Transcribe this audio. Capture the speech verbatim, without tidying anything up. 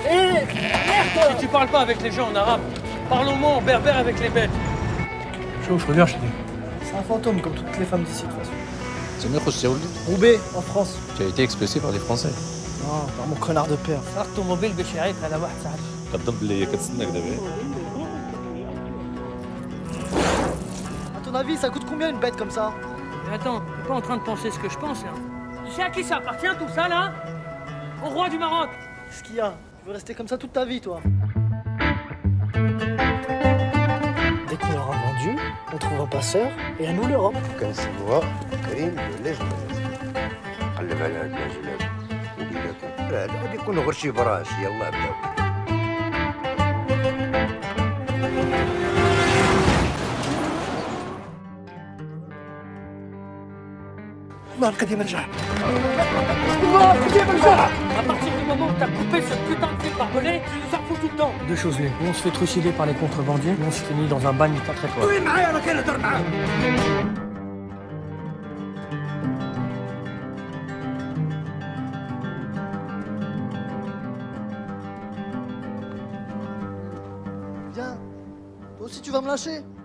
Eh, merde! Si tu parles pas avec les gens en arabe, parle au moins en berbère avec les bêtes. Chauffe, regarde, je te dis. C'est un fantôme comme toutes les femmes d'ici de toute façon. C'est mieux Khoussaouli. Roubaix, en France. Tu as été expulsé par les Français. Non, par mon connard de père. Automobile بشعيك على واحد صاحبي. قدم باللي كتسناك دابا. À ton avis, ça coûte combien une bête comme ça? Mais attends, t'es pas en train de penser ce que je pense là. Tu sais à qui ça appartient tout ça là? Au roi du Maroc. Qu'est-ce qu'il y a? Tu veux rester comme ça toute ta vie, toi? Dès qu'on l'aura vendu, on trouve un passeur et à nous l'Europe. كان سموها كريم لازم قلب على هاد العجلات وبيناتهم لا غادي يكونوا غير شي براش يلاه بداو Non, le quatrième rejah. À partir du moment où t'as coupé ce putain de fil barbelé, tu nous en fous tout le temps. Deux choses l'une. Ou on se fait trucider par les contrebandiers, ou on se finit dans un bagne quatre étoiles. وين معايا راه كنهضر معاك Viens. Toi aussi, tu vas me lâcher?